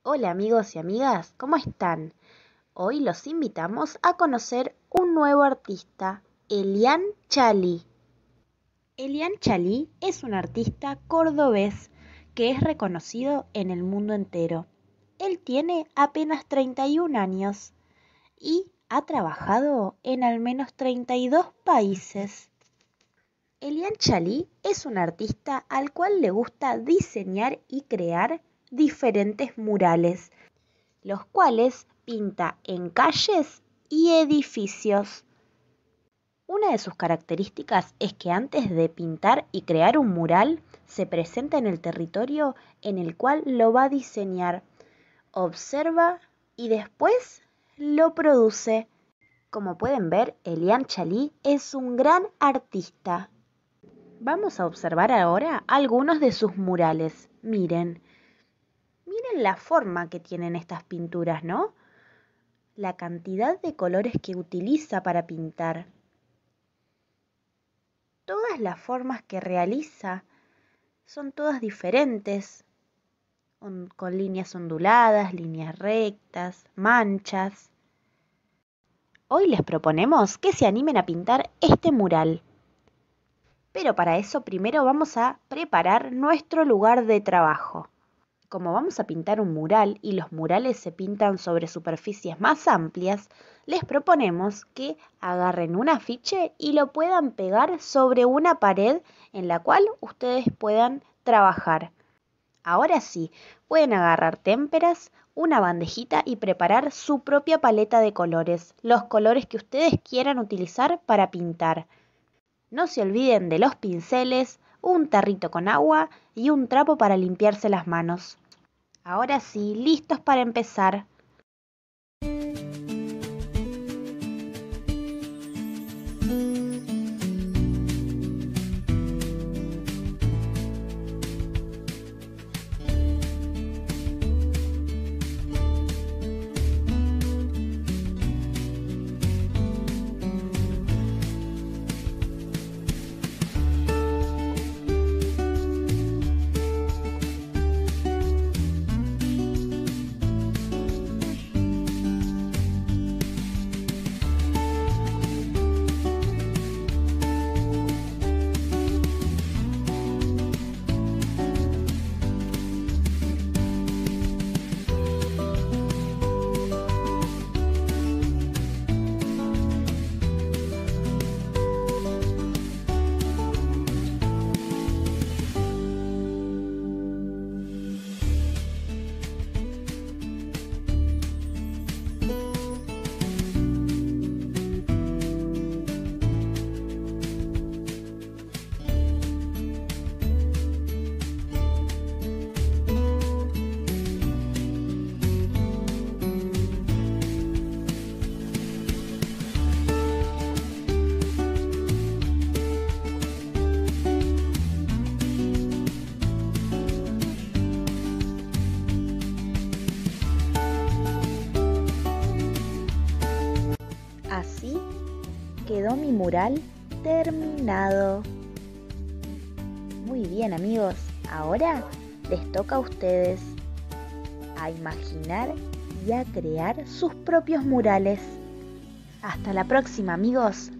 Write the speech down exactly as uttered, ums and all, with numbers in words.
Hola amigos y amigas, ¿cómo están? Hoy los invitamos a conocer un nuevo artista, Elian Chalí. Elian Chalí es un artista cordobés que es reconocido en el mundo entero. Él tiene apenas treinta y un años y ha trabajado en al menos treinta y dos países. Elian Chalí es un artista al cual le gusta diseñar y crear diferentes murales, los cuales pinta en calles y edificios. Una de sus características es que antes de pintar y crear un mural, se presenta en el territorio en el cual lo va a diseñar, observa y después lo produce. Como pueden ver, Elian Chalí es un gran artista. Vamos a observar ahora algunos de sus murales. Miren. Miren la forma que tienen estas pinturas, ¿no? La cantidad de colores que utiliza para pintar. Todas las formas que realiza son todas diferentes, con líneas onduladas, líneas rectas, manchas. Hoy les proponemos que se animen a pintar este mural. Pero para eso primero vamos a preparar nuestro lugar de trabajo. Como vamos a pintar un mural y los murales se pintan sobre superficies más amplias, les proponemos que agarren un afiche y lo puedan pegar sobre una pared en la cual ustedes puedan trabajar. Ahora sí, pueden agarrar témperas, una bandejita y preparar su propia paleta de colores, los colores que ustedes quieran utilizar para pintar. No se olviden de los pinceles, un tarrito con agua y un trapo para limpiarse las manos. Ahora sí, listos para empezar. Así quedó mi mural terminado. Muy bien amigos, ahora les toca a ustedes a imaginar y a crear sus propios murales. Hasta la próxima amigos.